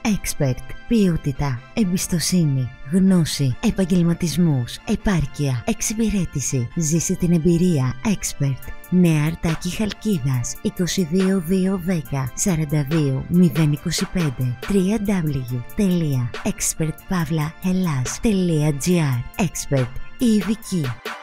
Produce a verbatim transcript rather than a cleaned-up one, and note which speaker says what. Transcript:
Speaker 1: Expert. Ποιότητα, εμπιστοσύνη, γνώση, επαγγελματισμός, επάρκεια, εξυπηρέτηση. Ζήσε την εμπειρία Expert. Νέα Αρτάκη Χαλκίδας είκοσι δύο δύο δέκα σαράντα δύο μηδέν είκοσι πέντε double-u double-u double-u τελεία expert pavla hellas τελεία gr. Expert, η ειδική.